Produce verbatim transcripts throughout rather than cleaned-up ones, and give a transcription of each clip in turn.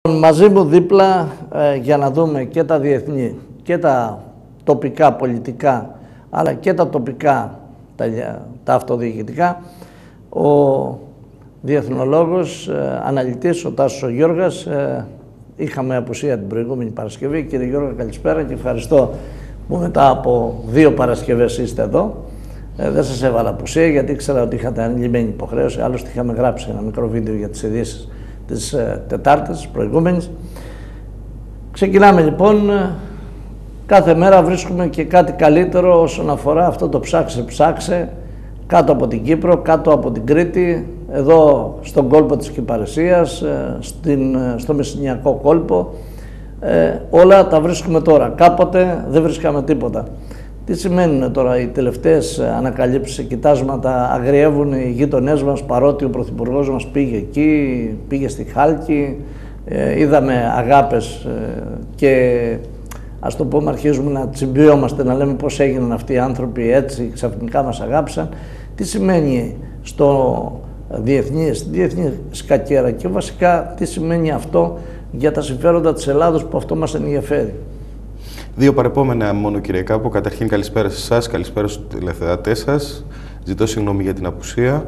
Μαζί μου δίπλα ε, για να δούμε και τα διεθνή και τα τοπικά πολιτικά, αλλά και τα τοπικά, τα, τα αυτοδιοικητικά, ο διεθνολόγος, ε, αναλυτής, ο Τάσος ο Γιώργας. Ε, είχαμε απουσία την προηγούμενη Παρασκευή. Κύριε Γιώργα, καλησπέρα και ευχαριστώ που μετά από δύο Παρασκευές είστε εδώ. Ε, δεν σας έβαλα απουσία γιατί ήξερα ότι είχατε ανηλυμένη υποχρέωση. Άλλωστε είχαμε γράψει ένα μικρό βίντεο για τις ειδήσεις της ε, Τετάρτης, της προηγούμενης. Ξεκινάμε λοιπόν. Κάθε μέρα βρίσκουμε και κάτι καλύτερο όσον αφορά αυτό το ψάξε-ψάξε κάτω από την Κύπρο, κάτω από την Κρήτη, εδώ στον κόλπο της Κυπαρισίας, στην, στο Μεσσηνιακό κόλπο. Ε, όλα τα βρίσκουμε τώρα. Κάποτε δεν βρίσκαμε τίποτα. Τι σημαίνουν τώρα οι τελευταίες ανακαλύψεις, κοιτάσματα, αγριεύουν οι γείτονές μας, παρότι ο Πρωθυπουργός μας πήγε εκεί, πήγε στη Χάλκη, ε, είδαμε αγάπες ε, και ας το πούμε αρχίζουμε να τσιμπιόμαστε, να λέμε πώς έγιναν αυτοί οι άνθρωποι έτσι, ξαφνικά μας αγάπησαν. Τι σημαίνει στο διεθνή, στη διεθνή σκακέρα και βασικά τι σημαίνει αυτό για τα συμφέροντα της Ελλάδος που αυτό μας ενδιαφέρει. Δύο παρεπόμενα μόνο, κύριε Κάπο. Καταρχήν καλησπέρα σε εσάς, καλησπέρα στους τηλεθεατές σας. Ζητώ συγγνώμη για την απουσία.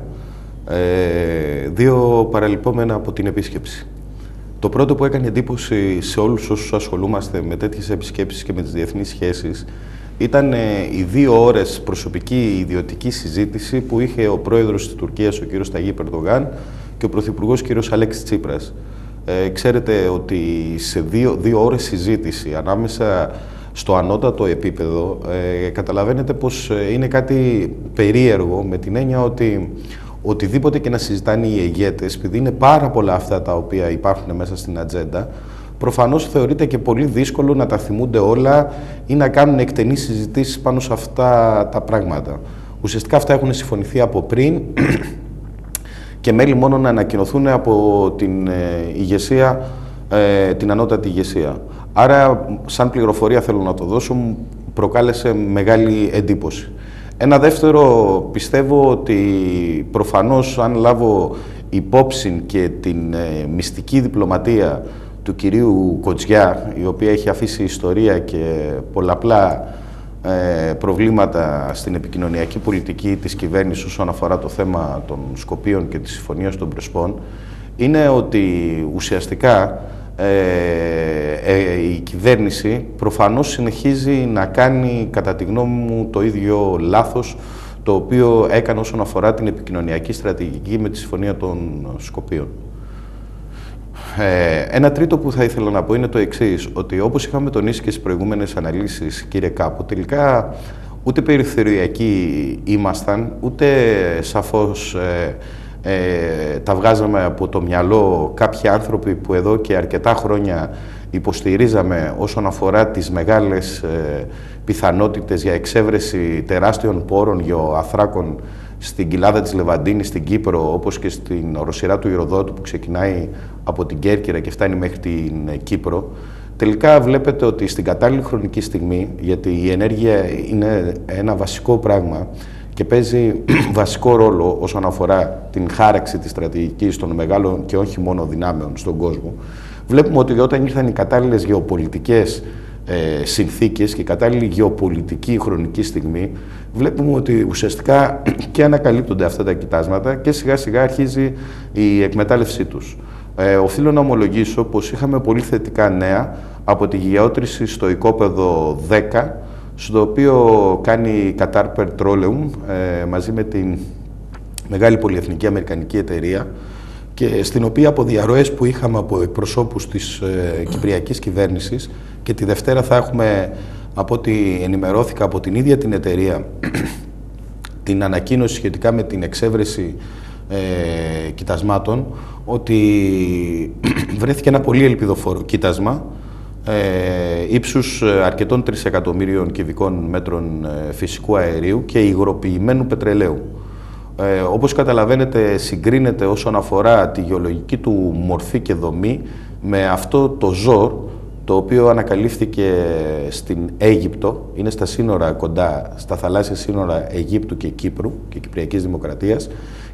Ε, δύο παραλειπόμενα από την επίσκεψη. Το πρώτο που έκανε εντύπωση σε όλους όσους ασχολούμαστε με τέτοιες επισκέψεις και με τις διεθνείς σχέσεις ήταν οι δύο ώρες προσωπική ιδιωτική συζήτηση που είχε ο πρόεδρος της Τουρκίας, ο κύριος Ταγίπ Ερντογάν, και ο πρωθυπουργός κύριος Αλέξης Τσίπρας. Ε, ξέρετε ότι σε δύο, δύο ώρες συζήτηση ανάμεσα στο ανώτατο επίπεδο ε, καταλαβαίνετε πως είναι κάτι περίεργο, με την έννοια ότι οτιδήποτε και να συζητάνε οι ηγέτες, επειδή είναι πάρα πολλά αυτά τα οποία υπάρχουν μέσα στην ατζέντα, προφανώς θεωρείται και πολύ δύσκολο να τα θυμούνται όλα ή να κάνουν εκτενείς συζητήσεις πάνω σε αυτά τα πράγματα. Ουσιαστικά αυτά έχουν συμφωνηθεί από πριν και μέλη μόνο να ανακοινωθούν από την ε, ηγεσία, ε, την ανώτατη ηγεσία. Άρα, σαν πληροφορία θέλω να το δώσω, μου προκάλεσε μεγάλη εντύπωση. Ένα δεύτερο, πιστεύω ότι προφανώς αν λάβω υπόψη και την ε, μυστική διπλωματία του κυρίου Κοτζιά, η οποία έχει αφήσει ιστορία και πολλαπλά ε, προβλήματα στην επικοινωνιακή πολιτική της κυβέρνησης όσον αφορά το θέμα των Σκοπίων και της Συμφωνίας των Πρεσπών, είναι ότι ουσιαστικά ε, ε, η κυβέρνηση προφανώς συνεχίζει να κάνει, κατά τη γνώμη μου, το ίδιο λάθος το οποίο έκανε όσον αφορά την επικοινωνιακή στρατηγική με τη Συμφωνία των Σκοπίων. Ε, ένα τρίτο που θα ήθελα να πω είναι το εξής, ότι όπως είχαμε τονίσει και στις προηγούμενες αναλύσεις, κύριε Κάπο, τελικά ούτε περιθωριακοί ήμασταν, ούτε σαφώς ε, ε, τα βγάζαμε από το μυαλό κάποιοι άνθρωποι που εδώ και αρκετά χρόνια υποστηρίζαμε όσον αφορά τις μεγάλες ε, πιθανότητες για εξέβρεση τεράστιων πόρων γεωαθράκων στην κοιλάδα της Λεβαντίνης, στην Κύπρο, όπως και στην οροσειρά του Ηροδότου που ξεκινάει από την Κέρκυρα και φτάνει μέχρι την Κύπρο. Τελικά βλέπετε ότι στην κατάλληλη χρονική στιγμή, γιατί η ενέργεια είναι ένα βασικό πράγμα και παίζει βασικό ρόλο όσον αφορά την χάραξη της στρατηγικής των μεγάλων και όχι μόνο δυνάμεων στον κόσμο, βλέπουμε ότι όταν ήρθαν οι κατάλληλες γεωπολιτικές ε, συνθήκες και η κατάλληλη γεωπολιτική χρονική στιγμή, βλέπουμε ότι ουσιαστικά και ανακαλύπτονται αυτά τα κοιτάσματα και σιγά σιγά αρχίζει η εκμετάλλευσή τους. Ε, οφείλω να ομολογήσω πως είχαμε πολύ θετικά νέα από τη γεώτρηση στο οικόπεδο δέκα, στο οποίο κάνει η Qatar Petroleum ε, μαζί με την μεγάλη πολυεθνική αμερικανική εταιρεία, και στην οποία από διαρροές που είχαμε από εκπροσώπους της ε, κυπριακής κυβέρνησης, και τη Δευτέρα θα έχουμε, από ό,τι ενημερώθηκα από την ίδια την εταιρεία, την ανακοίνωση σχετικά με την εξέβρεση ε, κοιτασμάτων, ότι βρέθηκε ένα πολύ ελπιδοφόρο κοίτασμα ε, ύψους αρκετών τρισεκατομμύριων κυβικών μέτρων ε, φυσικού αερίου και υγροποιημένου πετρελαίου. Ε, όπως καταλαβαίνετε, συγκρίνεται όσον αφορά τη γεωλογική του μορφή και δομή με αυτό το ζόρ, το οποίο ανακαλύφθηκε στην Αίγυπτο, είναι στα σύνορα κοντά, στα θαλάσσια σύνορα Αιγύπτου και Κύπρου και Κυπριακής Δημοκρατίας,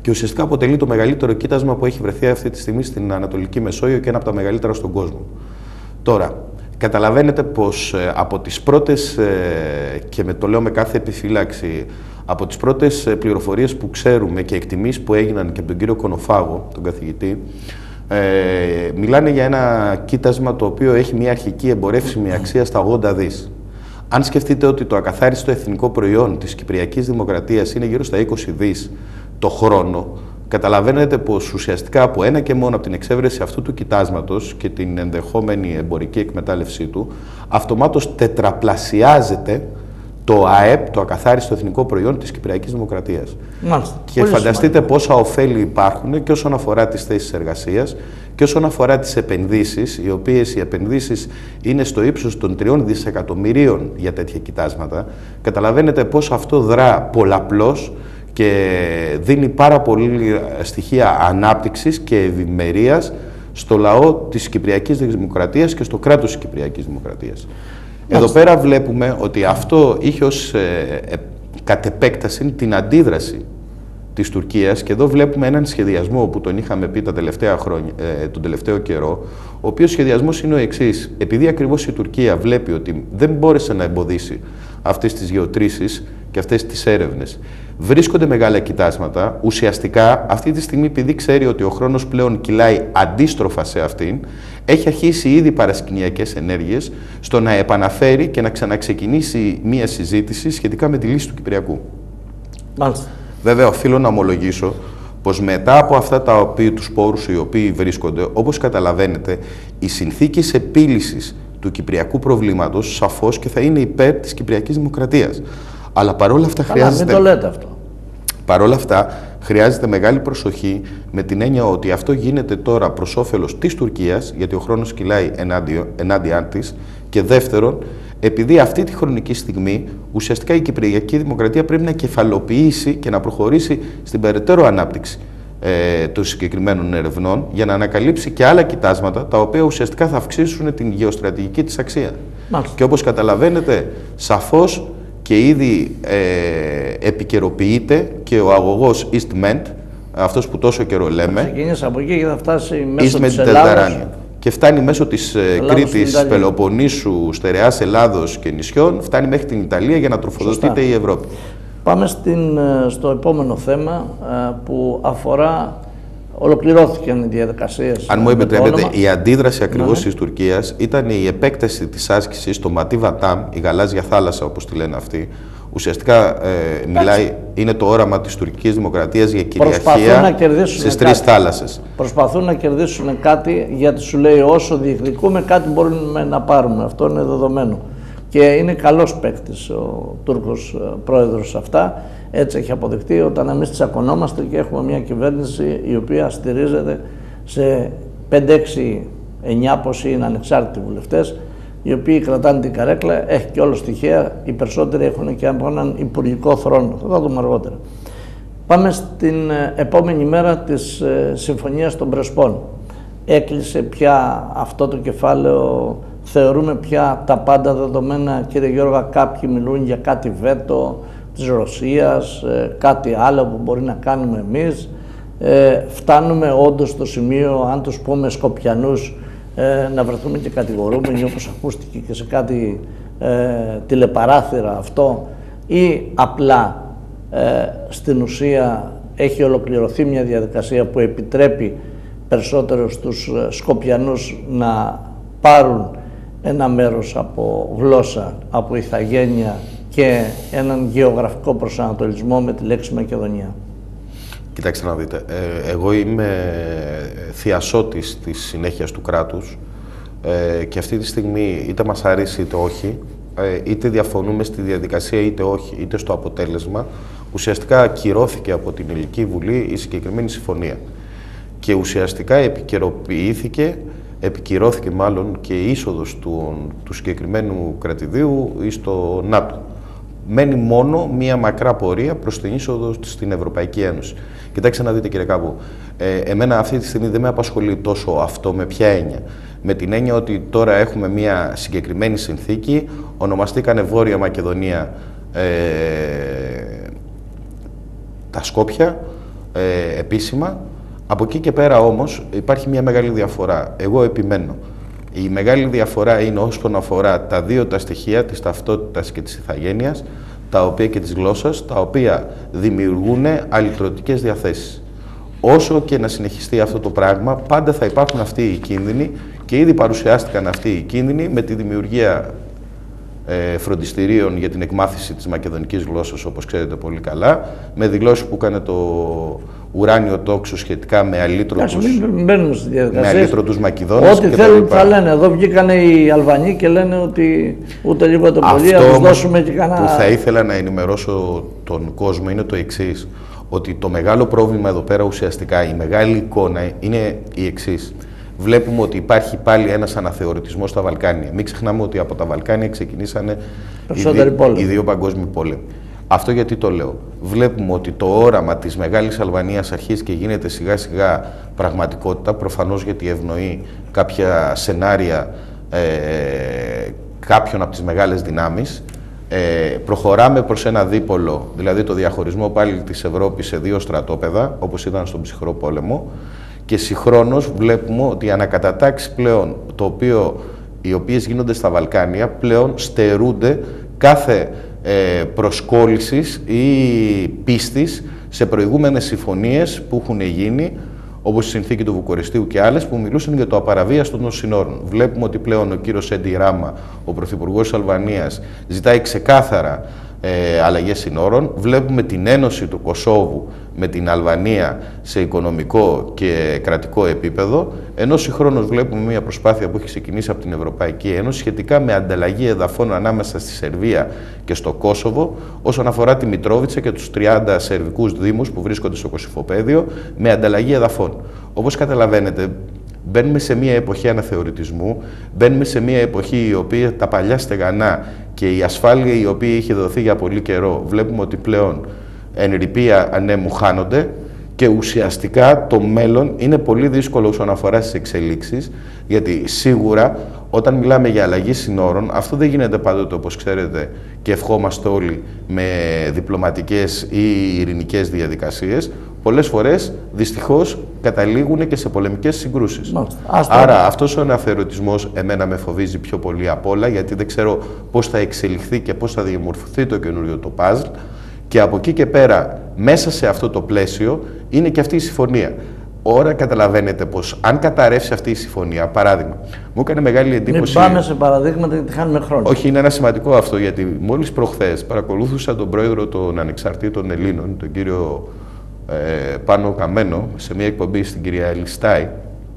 και ουσιαστικά αποτελεί το μεγαλύτερο κοίτασμα που έχει βρεθεί αυτή τη στιγμή στην Ανατολική Μεσόγειο και ένα από τα μεγαλύτερα στον κόσμο. Τώρα, καταλαβαίνετε πως ε, από τις πρώτες, ε, και με το λέω με κάθε επιφύλαξη, από τις πρώτες ε, πληροφορίες που ξέρουμε και εκτιμήσεις που έγιναν και από τον κύριο Κονοφάγο, τον καθηγητή, ε, μιλάνε για ένα κοίτασμα το οποίο έχει μια αρχική εμπορεύσιμη αξία στα ογδόντα δις. Αν σκεφτείτε ότι το ακαθάριστο εθνικό προϊόν της Κυπριακής Δημοκρατίας είναι γύρω στα είκοσι δις το χρόνο, καταλαβαίνετε πως ουσιαστικά από ένα και μόνο από την εξέβρεση αυτού του κοιτάσματος και την ενδεχόμενη εμπορική εκμετάλλευσή του, αυτομάτως τετραπλασιάζεται το ΑΕΠ, το ακαθάριστο εθνικό προϊόν της Κυπριακής Δημοκρατίας. Μάλιστα. Και πολύ φανταστείτε σημαντικό πόσα ωφέλη υπάρχουν και όσον αφορά τις θέσεις εργασίας και όσον αφορά τις επενδύσεις, οι οποίες οι επενδύσεις είναι στο ύψος των τριών δισεκατομμυρίων για τέτοια κοιτάσματα. Καταλαβαίνετε πώς αυτό δρά πολλαπλώς και δίνει πάρα πολύ στοιχεία ανάπτυξης και ευημερίας στο λαό της Κυπριακής Δημοκρατίας και στο κράτος της Κυπριακής Δημοκρατίας. Εδώ πέρα βλέπουμε ότι αυτό είχε ως ε, ε, κατ' επέκταση την αντίδραση της Τουρκίας και εδώ βλέπουμε έναν σχεδιασμό που τον είχαμε πει τα τελευταία χρόνια, ε, τον τελευταίο καιρό, ο οποίος σχεδιασμός είναι ο εξής. Επειδή ακριβώς η Τουρκία βλέπει ότι δεν μπόρεσε να εμποδίσει αυτές τις γεωτρήσεις και αυτές τις έρευνες, βρίσκονται μεγάλα κοιτάσματα, ουσιαστικά αυτή τη στιγμή επειδή ξέρει ότι ο χρόνος πλέον κυλάει αντίστροφα σε αυτήν, έχει αρχίσει ήδη παρασκηνιακές ενέργειες στο να επαναφέρει και να ξαναξεκινήσει μία συζήτηση σχετικά με τη λύση του Κυπριακού. Μάλιστα. Βέβαια, οφείλω να ομολογήσω πως μετά από αυτά τα οποία, τους πόρους οι οποίοι βρίσκονται, όπως καταλαβαίνετε, οι συνθήκες επίλυσης του κυπριακού προβλήματος σαφώς και θα είναι υπέρ της Κυπριακής Δημοκρατίας. Αλλά παρόλα αυτά Καλά, χρειάζεται... μην το λέτε αυτό. Παρόλα αυτά, χρειάζεται μεγάλη προσοχή με την έννοια ότι αυτό γίνεται τώρα προς όφελος της Τουρκίας, γιατί ο χρόνος κυλάει ενάντια της, και δεύτερον, επειδή αυτή τη χρονική στιγμή ουσιαστικά η Κυπριακή Δημοκρατία πρέπει να κεφαλοποιήσει και να προχωρήσει στην περαιτέρω ανάπτυξη ε, των συγκεκριμένων ερευνών για να ανακαλύψει και άλλα κοιτάσματα τα οποία ουσιαστικά θα αυξήσουν την γεωστρατηγική της αξία. Μάλιστα. Και όπως καταλαβαίνετε, σαφώς και ήδη ε, επικαιροποιείται και ο αγωγός EastMed, αυτός που τόσο καιρό λέμε. Θα ξεκινήσει από εκεί και θα φτάσει μέσω της Ελλάδος. Και φτάνει μέσω της Ελλάδος, Κρήτης, Πελοποννήσου, στερεάς Ελλάδος και νησιών, φτάνει μέχρι την Ιταλία για να τροφοδοτείται. Σωστά. Η Ευρώπη. Πάμε στην, στο επόμενο θέμα που αφορά, ολοκληρώθηκαν οι διαδικασίες. Αν μου επιτρέπετε, η αντίδραση ακριβώς ναι. της Τουρκίας ήταν η επέκταση της άσκησης στο Ματί Βατάμ, η γαλάζια θάλασσα όπως τη λένε αυτοί. Ουσιαστικά ε, μιλάει, είναι το όραμα της τουρκικής δημοκρατίας για κυριαρχία στις τρεις θάλασσες. Προσπαθούν να κερδίσουν κάτι γιατί σου λέει όσο διεκδικούμε κάτι μπορούμε να πάρουμε. Αυτό είναι δεδομένο. Και είναι καλός παίκτης ο Τούρκος πρόεδρος σε αυτά. Έτσι έχει αποδειχτεί όταν εμείς τσακωνόμαστε και έχουμε μια κυβέρνηση η οποία στηρίζεται σε πέντε, έξι, εννιά πόσοι είναι ανεξάρτητοι βουλευτές, οι οποίοι κρατάνε την καρέκλα, έχει και όλο τυχαία, οι περισσότεροι έχουν και από έναν υπουργικό θρόνο. Θα το δούμε αργότερα. Πάμε στην επόμενη μέρα της Συμφωνίας των Πρεσπών. Έκλεισε πια αυτό το κεφάλαιο, θεωρούμε πια τα πάντα δεδομένα. Κύριε Γιώργα, κάποιοι μιλούν για κάτι βέτο της Ρωσίας, κάτι άλλο που μπορεί να κάνουμε εμείς. Ε, φτάνουμε όντως στο σημείο, αν τους πούμε Σκοπιανούς, Ε, να βρεθούμε και κατηγορούμενοι όπως ακούστηκε και σε κάτι ε, τηλεπαράθυρα αυτό, ή απλά ε, στην ουσία έχει ολοκληρωθεί μια διαδικασία που επιτρέπει περισσότερο στους Σκοπιανούς να πάρουν ένα μέρος από γλώσσα, από ηθαγένεια και έναν γεωγραφικό προσανατολισμό με τη λέξη Μακεδονία. Κοιτάξτε να δείτε, ε, εγώ είμαι θειασότης της συνέχειας του κράτους ε, και αυτή τη στιγμή είτε μας αρέσει είτε όχι, ε, είτε διαφωνούμε στη διαδικασία είτε όχι, είτε στο αποτέλεσμα, ουσιαστικά ακυρώθηκε από την Ελληνική Βουλή η συγκεκριμένη συμφωνία. Και ουσιαστικά επικαιροποιήθηκε, επικυρώθηκε μάλλον και η είσοδος του, του συγκεκριμένου κρατηδίου στο ΝΑΤΟ. Μένει μόνο μία μακρά πορεία προς την είσοδο στην Ευρωπαϊκή Ένωση. Κοιτάξτε να δείτε, κύριε Κάπου, ε, εμένα αυτή τη στιγμή δεν με απασχολεί τόσο αυτό, με ποια έννοια. Με την έννοια ότι τώρα έχουμε μία συγκεκριμένη συνθήκη, ονομαστήκανε Βόρεια Μακεδονία ε, τα Σκόπια, ε, επίσημα. Από εκεί και πέρα όμως υπάρχει μια μεγάλη διαφορά. Εγώ επιμένω. Η μεγάλη διαφορά είναι όσον αφορά τα δύο τα στοιχεία της ταυτότητας και της ηθαγένειας, τα οποία και της γλώσσας, τα οποία δημιουργούν αλυτρωτικές διαθέσεις. Όσο και να συνεχιστεί αυτό το πράγμα, πάντα θα υπάρχουν αυτοί οι κίνδυνοι και ήδη παρουσιάστηκαν αυτοί οι κίνδυνοι με τη δημιουργία ε, φροντιστηρίων για την εκμάθηση της μακεδονικής γλώσσας, όπως ξέρετε πολύ καλά, με δηλώσεις που έκανε το ουράνιο τόξο σχετικά με αλήτρωτους, με αλήτρωτους Μακεδόνες. Ό,τι θέλουν θα λένε. Εδώ βγήκαν οι Αλβανοί και λένε ότι ούτε λίγο το πολύ να τους δώσουμε και κανένα. Αυτό που θα ήθελα να ενημερώσω τον κόσμο είναι το εξής, ότι το μεγάλο πρόβλημα εδώ πέρα ουσιαστικά, η μεγάλη εικόνα είναι η εξής. Βλέπουμε ότι υπάρχει πάλι ένας αναθεωρητισμός στα Βαλκάνια. Μην ξεχνάμε ότι από τα Βαλκάνια ξεκινήσανε οι δύο, οι δύο παγκόσμιοι πόλεμοι. Αυτό γιατί το λέω. Βλέπουμε ότι το όραμα της Μεγάλης Αλβανίας αρχίζει και γίνεται σιγά σιγά πραγματικότητα, προφανώς γιατί ευνοεί κάποια σενάρια ε, κάποιων από τις μεγάλες δυνάμεις. Ε, προχωράμε προς ένα δίπολο, δηλαδή το διαχωρισμό πάλι της Ευρώπης σε δύο στρατόπεδα, όπως ήταν στον ψυχρό πόλεμο, και συγχρόνως βλέπουμε ότι οι ανακατατάξεις πλέον, το οποίο, οι οποίες γίνονται στα Βαλκάνια, πλέον στερούνται κάθε ε, προσκόλλησης ή πίστης σε προηγούμενες συμφωνίες που έχουν γίνει, όπως η συνθήκη του Βουκουρεστίου και άλλες, που μιλούσαν για το απαραβίαστο των συνόρων. Βλέπουμε ότι πλέον ο κύριος Έντι Ράμα, ο πρωθυπουργός της Αλβανίας, ζητάει ξεκάθαρα ε, αλλαγές συνόρων. Βλέπουμε την ένωση του Κωσόβου με την Αλβανία σε οικονομικό και κρατικό επίπεδο, ενώ συγχρόνως βλέπουμε μια προσπάθεια που έχει ξεκινήσει από την Ευρωπαϊκή Ένωση σχετικά με ανταλλαγή εδαφών ανάμεσα στη Σερβία και στο Κόσοβο, όσον αφορά τη Μητρόβιτσα και τους τριάντα σερβικούς δήμους που βρίσκονται στο Κωσυφοπαίδιο, με ανταλλαγή εδαφών. Όπως καταλαβαίνετε, μπαίνουμε σε μια εποχή αναθεωρητισμού, μπαίνουμε σε μια εποχή η οποία τα παλιά στεγανά και η ασφάλεια η οποία είχε δοθεί για πολύ καιρό, βλέπουμε ότι πλέον εν ρηπία ανέμου χάνονται και ουσιαστικά το μέλλον είναι πολύ δύσκολο όσον αφορά στις εξελίξεις, γιατί σίγουρα όταν μιλάμε για αλλαγή συνόρων, αυτό δεν γίνεται πάντοτε, όπως ξέρετε, και ευχόμαστε όλοι με διπλωματικές ή ειρηνικές διαδικασίες. Πολλές φορές, δυστυχώς, καταλήγουν και σε πολεμικές συγκρούσεις. Άρα, αυτός ο αναθεωρητισμός εμένα με φοβίζει πιο πολύ απ' όλα, γιατί δεν ξέρω πώς θα εξελιχθεί και πώς θα διαμορφωθεί το καινούριο το παζλ. Και από εκεί και πέρα, μέσα σε αυτό το πλαίσιο, είναι και αυτή η συμφωνία. Ώρα καταλαβαίνετε πως αν καταρρεύσει αυτή η συμφωνία, παράδειγμα, μου έκανε μεγάλη εντύπωση. Μην πάμε σε παραδείγματα γιατί χάνουμε χρόνο. Όχι, είναι ένα σημαντικό αυτό, γιατί μόλις προχθές παρακολούθησα τον πρόεδρο των Ανεξαρτήτων Ελλήνων, τον κύριο ε, Πάνο Καμένο, σε μια εκπομπή στην κυρία Ελιστάη,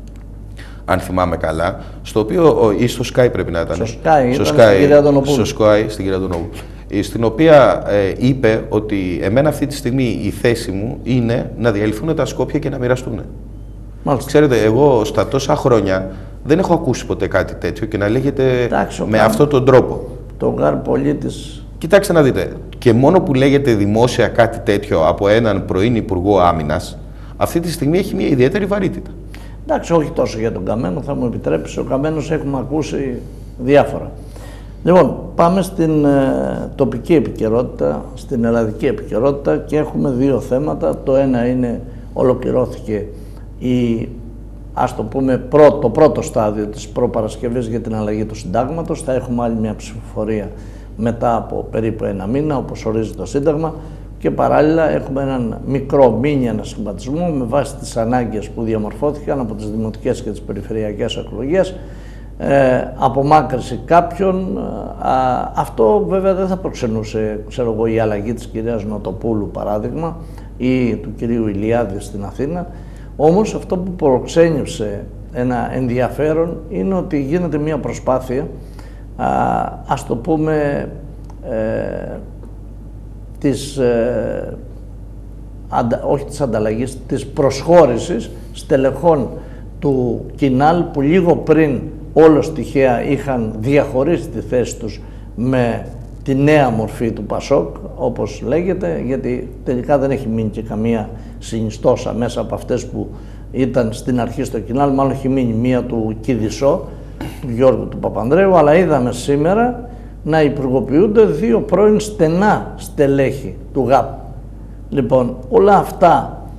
αν θυμάμαι καλά, στο οποίο, ή στο Sky πρέπει να ήταν. Στο Sky, στο ήταν Sky, στην κυρία Δονοπούλου. Στο Sky, στην κυρία Δονοπούλου. Στην οποία ε, είπε ότι εμένα αυτή τη στιγμή η θέση μου είναι να διαλυθούν τα Σκόπια και να μοιραστούν. Μάλιστα. Ξέρετε, εγώ στα τόσα χρόνια δεν έχω ακούσει ποτέ κάτι τέτοιο και να λέγεται Εντάξει, με αυτόν τον τρόπο. Το γάρ πολίτης. Κοιτάξτε να δείτε, και μόνο που λέγεται δημόσια κάτι τέτοιο από έναν πρώην Υπουργό Άμυνας, αυτή τη στιγμή έχει μια ιδιαίτερη βαρύτητα. Εντάξει, όχι τόσο για τον Καμένο, θα μου επιτρέψει. Ο Καμένος έχουμε ακούσει διάφορα. Λοιπόν, πάμε στην ε, τοπική επικαιρότητα, στην ελλαδική επικαιρότητα και έχουμε δύο θέματα. Το ένα είναι, ολοκληρώθηκε η, ας το πούμε, πρω, το πρώτο στάδιο της προπαρασκευής για την αλλαγή του συντάγματος. Θα έχουμε άλλη μια ψηφοφορία μετά από περίπου ένα μήνα, όπως ορίζει το Σύνταγμα, και παράλληλα έχουμε έναν μικρό μίνι ανασχηματισμό με βάση τις ανάγκες που διαμορφώθηκαν από τις δημοτικές και τις περιφερειακές εκλογές. Ε, απομάκρυση κάποιων, α, αυτό βέβαια δεν θα προξενούσε, ξέρω εγώ, η αλλαγή της κυρίας Νοτοπούλου παράδειγμα ή του κυρίου Ηλιάδη στην Αθήνα. Όμως αυτό που προξένησε ένα ενδιαφέρον είναι ότι γίνεται μια προσπάθεια, α, ας το πούμε, ε, της, ε, αντα, όχι της ανταλλαγής, της προσχώρησης στελεχών του Κινάλ που λίγο πριν όλος τυχαία είχαν διαχωρίσει τη θέση τους με τη νέα μορφή του Πασόκ, όπως λέγεται, γιατί τελικά δεν έχει μείνει και καμία συνιστόσα μέσα από αυτές που ήταν στην αρχή στο Κινάλ, μάλλον έχει μείνει μία του Κηδισό, του Γιώργου του Παπανδρέου, αλλά είδαμε σήμερα να υπουργοποιούνται δύο πρώην στενά στελέχη του ΓΑΠ. Λοιπόν, όλα αυτά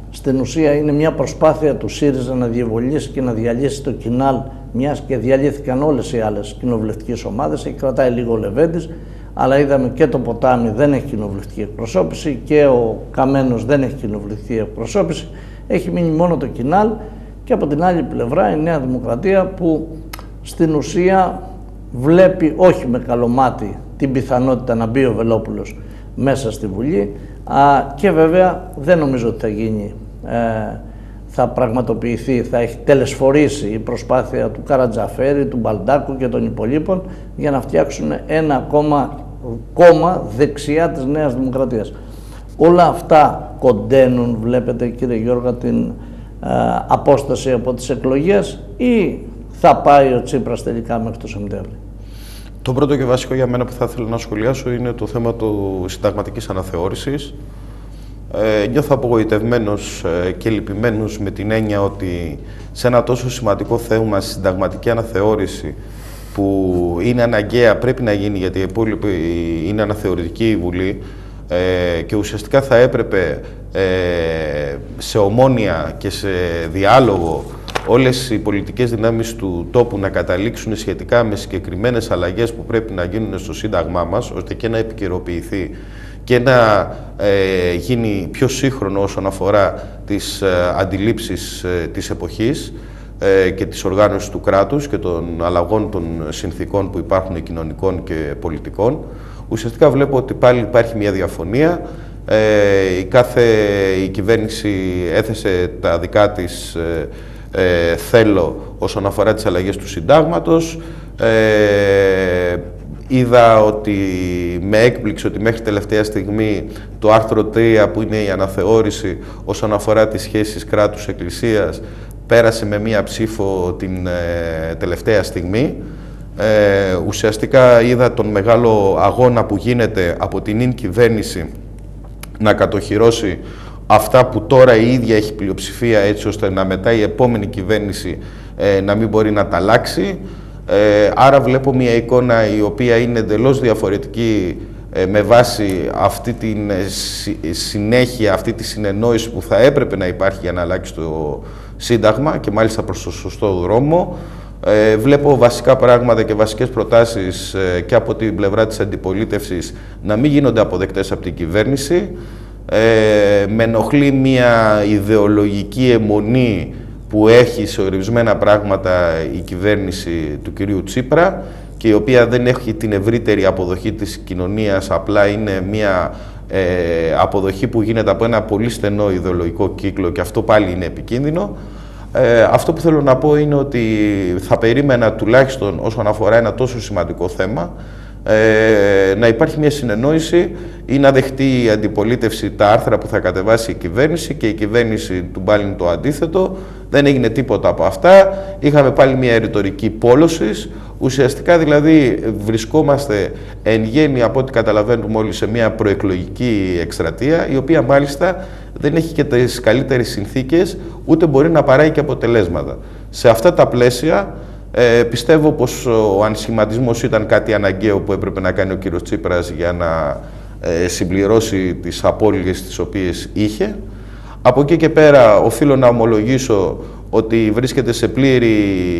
στην ουσία είναι μια προσπάθεια του ΣΥΡΙΖΑ να διευκολύνει και να διαλύσει το Κινάλ, μιας και διαλύθηκαν όλες οι άλλες κοινοβουλευτικές ομάδες. Έχει κρατάει λίγο ο Λεβέντης, αλλά είδαμε και το Ποτάμι δεν έχει κοινοβουλευτική εκπροσώπηση και ο Καμένος δεν έχει κοινοβουλευτική εκπροσώπηση. Έχει μείνει μόνο το Κινάλ και από την άλλη πλευρά η Νέα Δημοκρατία που στην ουσία βλέπει όχι με καλό μάτι την πιθανότητα να μπει ο Βελόπουλος μέσα στη Βουλή α, και βέβαια δεν νομίζω ότι θα γίνει, ε, θα πραγματοποιηθεί, θα έχει τελεσφορήσει η προσπάθεια του Καρατζαφέρη, του Μπαλντάκου και των υπολείπων για να φτιάξουν ένα ακόμα κόμμα δεξιά της Νέας Δημοκρατίας. Όλα αυτά κοντένουν, βλέπετε κύριε Γιώργα, την ε, απόσταση από τις εκλογές ή θα πάει ο Τσίπρας τελικά μέχρι το Σεπτέμβριο? Το πρώτο και βασικό για μένα που θα ήθελα να σχολιάσω είναι το θέμα του συνταγματικής αναθεώρησης. Ε, νιώθω απογοητευμένος ε, και λυπημένος με την έννοια ότι σε ένα τόσο σημαντικό θέμα, συνταγματική αναθεώρηση, που είναι αναγκαία, πρέπει να γίνει γιατί η υπόλοιπη είναι αναθεωρητική η Βουλή ε, και ουσιαστικά θα έπρεπε ε, σε ομόνοια και σε διάλογο όλες οι πολιτικές δυνάμεις του τόπου να καταλήξουν σχετικά με συγκεκριμένες αλλαγές που πρέπει να γίνουν στο Σύνταγμά μας, ώστε και να επικαιροποιηθεί και να ε, γίνει πιο σύγχρονο όσον αφορά τις ε, αντιλήψεις ε, της εποχής ε, και της οργάνωσης του κράτους και των αλλαγών των συνθήκων που υπάρχουν κοινωνικών και πολιτικών. Ουσιαστικά βλέπω ότι πάλι υπάρχει μια διαφωνία. Ε, η κάθε η κυβέρνηση έθεσε τα δικά της ε, ε, θέλω όσον αφορά τις αλλαγές του συντάγματος. Ε, είδα ότι με έκπληξε ότι μέχρι τελευταία στιγμή το άρθρο τρία που είναι η αναθεώρηση όσον αφορά τις σχέσεις κράτους-εκκλησίας πέρασε με μία ψήφο την ε, τελευταία στιγμή. Ε, ουσιαστικά είδα τον μεγάλο αγώνα που γίνεται από την ίν κυβέρνηση να κατοχυρώσει αυτά που τώρα η ίδια έχει πλειοψηφία, έτσι ώστε να μετά η επόμενη κυβέρνηση ε, να μην μπορεί να τα αλλάξει. Ε, άρα βλέπω μια εικόνα η οποία είναι εντελώς διαφορετική ε, με βάση αυτή τη ε, συνέχεια, αυτή τη συνεννόηση που θα έπρεπε να υπάρχει για να αλλάξει το Σύνταγμα και μάλιστα προς το σωστό δρόμο. Ε, βλέπω βασικά πράγματα και βασικές προτάσεις ε, και από την πλευρά της αντιπολίτευσης να μην γίνονται αποδεκτές από την κυβέρνηση. Ε, με ενοχλεί μια ιδεολογική αιμονή που έχει σε ορισμένα πράγματα η κυβέρνηση του κυρίου Τσίπρα και η οποία δεν έχει την ευρύτερη αποδοχή της κοινωνίας, απλά είναι μια ε, αποδοχή που γίνεται από ένα πολύ στενό ιδεολογικό κύκλο και αυτό πάλι είναι επικίνδυνο. Ε, αυτό που θέλω να πω είναι ότι θα περίμενα τουλάχιστον όσον αφορά ένα τόσο σημαντικό θέμα ε, να υπάρχει μια συνεννόηση ή να δεχτεί η αντιπολίτευση τα άρθρα που θα κατεβάσει η κυβέρνηση και η κυβέρνηση του πάλι το αντίθετο. Δεν έγινε τίποτα από αυτά. Είχαμε πάλι μια ρητορική πόλωσης. Ουσιαστικά δηλαδή βρισκόμαστε εν γέννη από ό,τι καταλαβαίνουμε όλοι σε μια προεκλογική εκστρατεία η οποία μάλιστα δεν έχει και τις καλύτερες συνθήκες ούτε μπορεί να παράγει και αποτελέσματα. Σε αυτά τα πλαίσια ε, πιστεύω πως ο ανσχηματισμός ήταν κάτι αναγκαίο που έπρεπε να κάνει ο κύριος Τσίπρας για να ε, συμπληρώσει τις απώλειες τις οποίες είχε. Από εκεί και πέρα οφείλω να ομολογήσω ότι βρίσκεται σε πλήρη,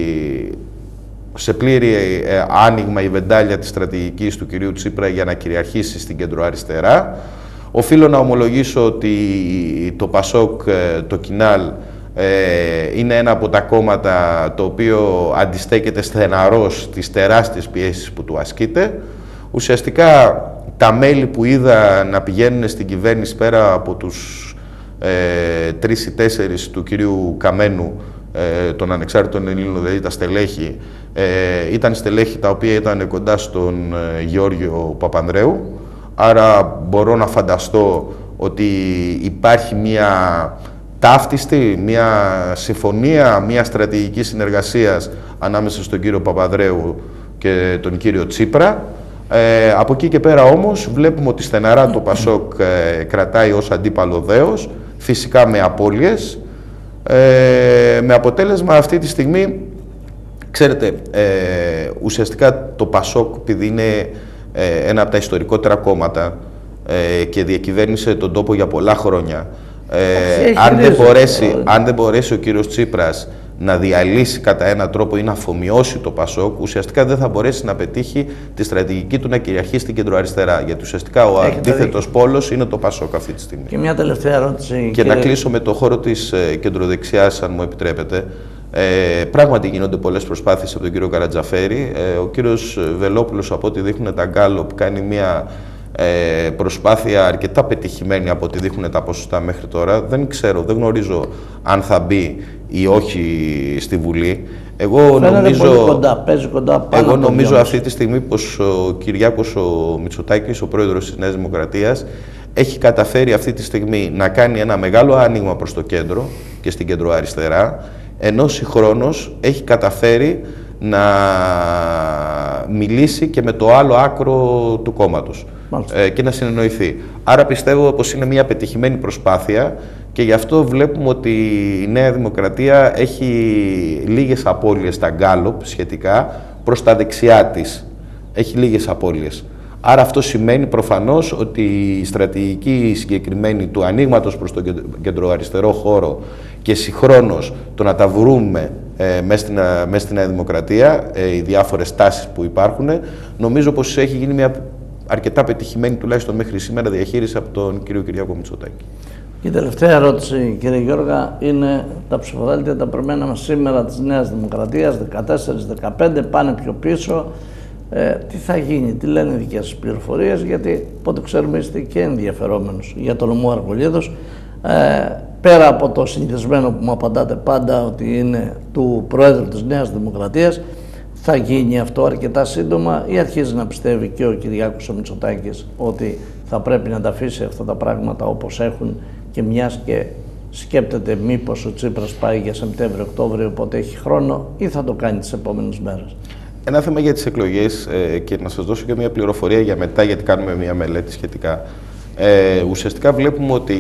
σε πλήρη ε, άνοιγμα η βεντάλια της στρατηγικής του κυρίου Τσίπρα για να κυριαρχήσει στην κεντροαριστερά. Οφείλω να ομολογήσω ότι το Πασόκ, το Κινάλ, ε, είναι ένα από τα κόμματα το οποίο αντιστέκεται στεναρός στις τεράστιες πιέσεις που του ασκείται. Ουσιαστικά τα μέλη που είδα να πηγαίνουν στην κυβέρνηση πέρα από τους ε, τρεις ή τέσσερις του κυρίου Καμένου, ε, των ανεξάρτητων Ελλήνων, δηλαδή τα στελέχη, ε, ήταν στελέχη τα οποία ήταν κοντά στον ε, Γεώργιο Παπανδρέου. Άρα μπορώ να φανταστώ ότι υπάρχει μια ταύτιστη, μια συμφωνία, μια στρατηγική συνεργασίας ανάμεσα στον κύριο Παπανδρέου και τον κύριο Τσίπρα. Ε, από εκεί και πέρα όμως βλέπουμε ότι στεναρά το Πασόκ ε, κρατάει ως αντίπαλο δέος, φυσικά με απώλειες, ε, με αποτέλεσμα αυτή τη στιγμή, ξέρετε, ε, ουσιαστικά το Πασόκ, επειδή είναι ε, ένα από τα ιστορικότερα κόμματα ε, και διακυβέρνησε τον τόπο για πολλά χρόνια, Ε, αν, δεν μπορέσει, αν δεν μπορέσει ο κύριος Τσίπρας να διαλύσει κατά έναν τρόπο ή να αφομοιώσει το Πασόκ, ουσιαστικά δεν θα μπορέσει να πετύχει τη στρατηγική του να κυριαρχεί στην κεντροαριστερά. Γιατί ουσιαστικά ο αντίθετος πόλος είναι το Πασόκ αυτή τη στιγμή. Και μια τελευταία ερώτηση. Και κύριε... να κλείσω με το χώρο της ε, κεντροδεξιάς, αν μου επιτρέπετε. Ε, πράγματι γίνονται πολλές προσπάθειες από τον κύριο Καρατζαφέρη. Ε, ο κύριος Βελόπουλος, από ό,τι δείχνουν τα Γκάλοπ, κάνει μια ε, προσπάθεια αρκετά πετυχημένη από ό,τι δείχνουν τα ποσοστά μέχρι τώρα. Δεν ξέρω, δεν γνωρίζω αν θα μπει ή όχι στη Βουλή. Εγώ νομίζω, πολύ κοντά, παίζει κοντά πάνω εγώ νομίζω αυτή τη στιγμή πως ο Κυριάκος ο Μητσοτάκης, ο πρόεδρος της Νέας Δημοκρατίας, έχει καταφέρει αυτή τη στιγμή να κάνει ένα μεγάλο άνοιγμα προς το κέντρο και στην κεντροαριστερά, ενώ συγχρόνως έχει καταφέρει να μιλήσει και με το άλλο άκρο του κόμματος ε, και να συνεννοηθεί. Άρα πιστεύω πως είναι μια πετυχημένη προσπάθεια και γι' αυτό βλέπουμε ότι η Νέα Δημοκρατία έχει λίγες απώλειες στα Γκάλοπ σχετικά προς τα δεξιά της. Έχει λίγες απώλειες. Άρα αυτό σημαίνει προφανώς ότι η στρατηγική συγκεκριμένη του ανοίγματος προς τον κεντροαριστερό χώρο και συγχρόνως το να τα βρούμε ε, μέσα στην, μέσα στην Νέα Δημοκρατία, ε, οι διάφορες τάσεις που υπάρχουν, νομίζω πως έχει γίνει μια αρκετά πετυχημένη, τουλάχιστον μέχρι σήμερα, διαχείριση από τον κύριο Κυριάκο Μητσοτάκη. Και η τελευταία ερώτηση, κύριε Γιώργα, είναι τα ψηφοδέλτια, τα προμένα μας σήμερα της Νέας Δημοκρατίας, δεκατέσσερα δεκαπέντε, πάνε πιο πίσω. Ε, τι θα γίνει, τι λένε οι δικές σας πληροφορίες, γιατί πότε ξέρουμε είστε και ενδιαφερόμενος για τον νομό Αρκολίδος. Ε, πέρα από το συνηθισμένο που μου απαντάτε πάντα ότι είναι του Προέδρου της Νέας Δημοκρατίας, θα γίνει αυτό αρκετά σύντομα ή αρχίζει να πιστεύει και ο Κυριάκος ο Μητσοτάκης ότι θα πρέπει να τα αφήσει αυτά τα πράγματα όπως έχουν και μιας και σκέπτεται μήπως ο Τσίπρας πάει για Σεπτέμβριο-Οκτώβριο, οπότε έχει χρόνο, ή θα το κάνει τις επόμενες μέρες? Ένα θέμα για τις εκλογές ε, και να σας δώσω και μια πληροφορία για μετά, γιατί κάνουμε μια μελέτη σχετικά. Ε, ουσιαστικά βλέπουμε ότι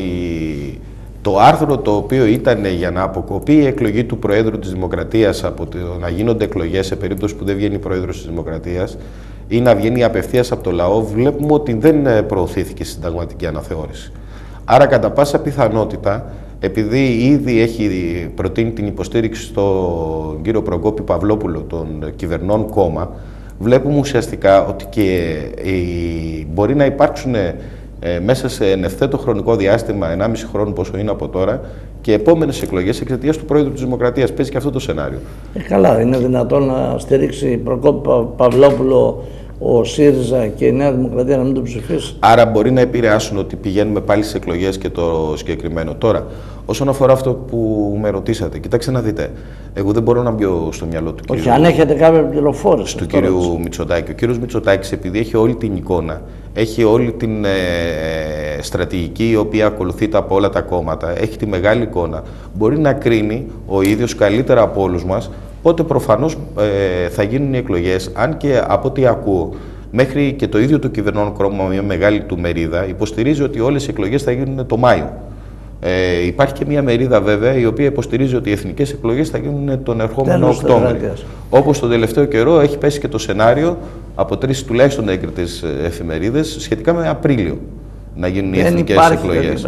το άρθρο το οποίο ήταν για να αποκοπεί η εκλογή του Προέδρου της Δημοκρατίας από το να γίνονται εκλογές σε περίπτωση που δεν βγαίνει Πρόεδρος της Δημοκρατίας ή να βγαίνει απευθείας από το λαό, βλέπουμε ότι δεν προωθήθηκε συνταγματική αναθεώρηση. Άρα, κατά πάσα πιθανότητα, επειδή ήδη έχει προτείνει την υποστήριξη στον κύριο Προκόπη Παυλόπουλο, τον κυβερνών κόμμα, βλέπουμε ουσιαστικά ότι και μπορεί να υπάρξουν ε, μέσα σε εν ευθέτω χρονικό διάστημα, ενάμιση χρόνου πόσο είναι από τώρα, και επόμενες εκλογές εξαιτίας του Πρόεδρου της Δημοκρατίας. Παίζει και αυτό το σενάριο. Ε, καλά, είναι δυνατόν να στηρίξει Προκόπη Παυλόπουλο ο ΣΥΡΙΖΑ και η Νέα Δημοκρατία να μην το ψηφίσει? Άρα μπορεί να επηρεάσουν ότι πηγαίνουμε πάλι στις εκλογές και το συγκεκριμένο. Τώρα, όσον αφορά αυτό που με ρωτήσατε, κοιτάξτε να δείτε. Εγώ δεν μπορώ να μπω στο μυαλό του κύριου. Όχι, αν έχετε κάποια πληροφόρηση. Του κύριου Μητσοτάκη. Ο κύριος Μητσοτάκης, επειδή έχει όλη την εικόνα, έχει όλη την ε, στρατηγική η οποία ακολουθείται από όλα τα κόμματα, έχει τη μεγάλη εικόνα, μπορεί να κρίνει ο ίδιος καλύτερα από όλους μας. Οπότε προφανώς ε, θα γίνουν οι εκλογές, αν και από ό,τι ακούω, μέχρι και το ίδιο το κυβερνών κόμμα, μια μεγάλη του μερίδα, υποστηρίζει ότι όλες οι εκλογές θα γίνουν το Μάιο. Ε, υπάρχει και μια μερίδα βέβαια η οποία υποστηρίζει ότι οι εθνικές εκλογές θα γίνουν τον ερχόμενο Οκτώβριο. Όπως τον τελευταίο καιρό έχει πέσει και το σενάριο από τρεις τουλάχιστον έγκριτες εφημερίδες σχετικά με Απρίλιο να γίνουν οι εθνικές εκλογές.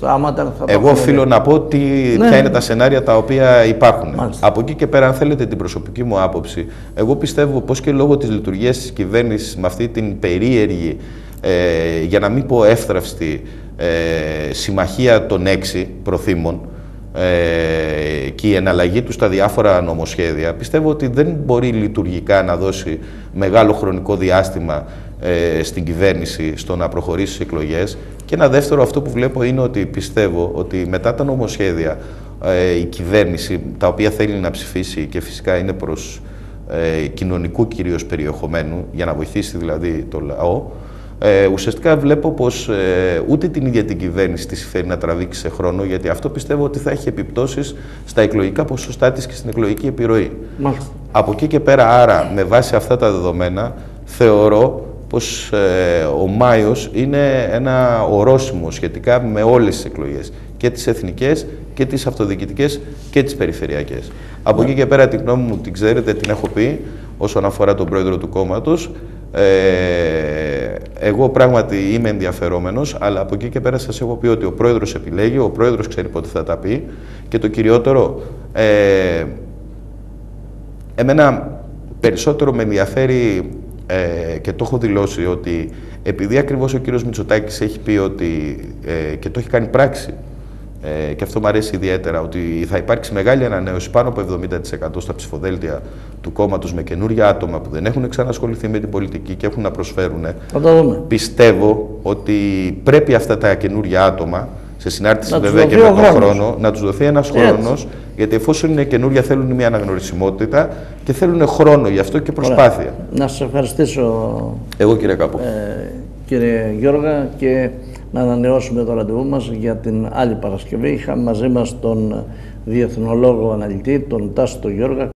Εγώ οφείλω να πω τι, ναι, ποια είναι τα σενάρια τα οποία υπάρχουν. Μάλιστα. Από εκεί και πέρα, αν θέλετε την προσωπική μου άποψη, εγώ πιστεύω πως και λόγω της λειτουργίας της κυβέρνησης με αυτή την περίεργη, ε, για να μην πω εύθραυστη, ε, συμμαχία των έξι προθήμων ε, και η εναλλαγή του στα διάφορα νομοσχέδια, πιστεύω ότι δεν μπορεί λειτουργικά να δώσει μεγάλο χρονικό διάστημα ε, στην κυβέρνηση στο να προχωρήσει στις εκλογές. Και ένα δεύτερο, αυτό που βλέπω είναι ότι πιστεύω ότι μετά τα νομοσχέδια ε, η κυβέρνηση, τα οποία θέλει να ψηφίσει και φυσικά είναι προς ε, κοινωνικού κυρίως περιεχομένου, για να βοηθήσει δηλαδή το λαό, Ε, ουσιαστικά βλέπω πως ε, ούτε την ίδια την κυβέρνηση τη συμφέρει να τραβήξει σε χρόνο, γιατί αυτό πιστεύω ότι θα έχει επιπτώσεις στα εκλογικά ποσοστά της και στην εκλογική επιρροή. Μάλιστα. Από εκεί και πέρα, άρα, με βάση αυτά τα δεδομένα, θεωρώ πως ε, ο Μάιος είναι ένα ορόσημο σχετικά με όλες τις εκλογές, και τις εθνικές και τις αυτοδιοικητικές και τις περιφερειακές. Από εκεί και πέρα την γνώμη μου την ξέρετε, την έχω πει όσον αφορά τον πρόεδρο του κόμματος. Ε, εγώ πράγματι είμαι ενδιαφερόμενος, αλλά από εκεί και πέρα σας έχω πει ότι ο πρόεδρος επιλέγει, ο πρόεδρος ξέρει πότε θα τα πει και το κυριότερο, ε, εμένα περισσότερο με ενδιαφέρει ε, και το έχω δηλώσει ότι επειδή ακριβώς ο κύριος Μητσοτάκης έχει πει ότι, ε, και το έχει κάνει πράξη, ε, και αυτό μου αρέσει ιδιαίτερα, ότι θα υπάρξει μεγάλη ανανέωση πάνω από εβδομήντα τοις εκατό στα ψηφοδέλτια του κόμματος με καινούργια άτομα που δεν έχουν ξανασχοληθεί με την πολιτική και έχουν να προσφέρουν. Πιστεύω ότι πρέπει αυτά τα καινούργια άτομα, σε συνάρτηση βέβαια και με τον χρόνο, να τους δοθεί ένας χρόνος, γιατί εφόσον είναι καινούρια θέλουν μια αναγνωρισιμότητα και θέλουν χρόνο γι' αυτό και προσπάθεια. Ωραία. Να σας ευχαριστήσω εγώ κύριε Κάπου. Ε, κύριε Γιώργα, και να ανανεώσουμε το ραντεβού μας για την άλλη Παρασκευή. Είχαμε μαζί μας τον διεθνολόγο αναλυτή, τον Τάσο Γιώργα.